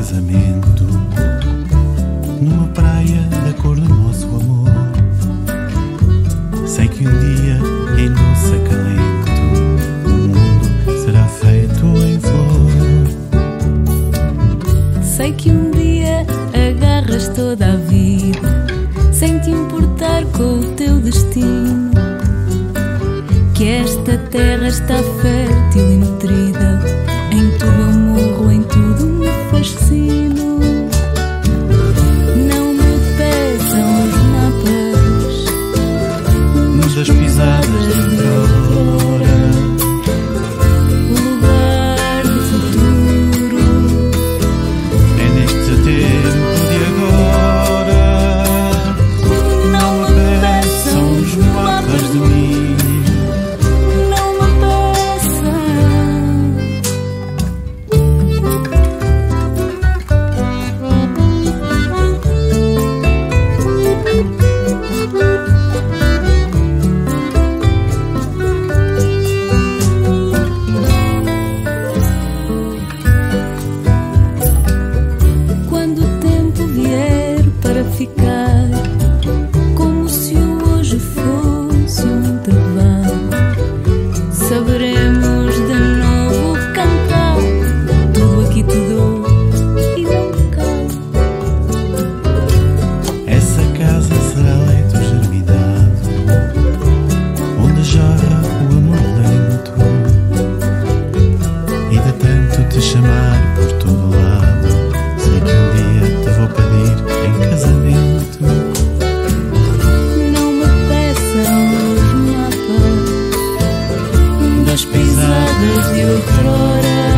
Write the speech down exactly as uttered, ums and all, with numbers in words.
casamento, numa praia da cor do nosso amor. Sei que um dia em doce acalento o mundo será feito em flor. Sei que um dia agarras toda a vida sem te importar com o teu destino, que esta terra está fértil e nutrida, em tudo eu morro, em tudo me fascino. Não me peçam os mapas Das pisadas de Aurora, o lugar do futuro. é neste tempo de agora. Não me peçam os mapas de mim. Não me peçam. Quando o tempo vier para ficar, como se o hoje fosse um intervalo, saberemos de novo cantar. Tudo aqui te dou e não me calo. Essa casa será leito germinado, onde jorra o amor lento, e de tanto te chamar por todo lado, sei que um dia te vou pedir em casamento. Não me peçam os mapas Das pisadas de outrora.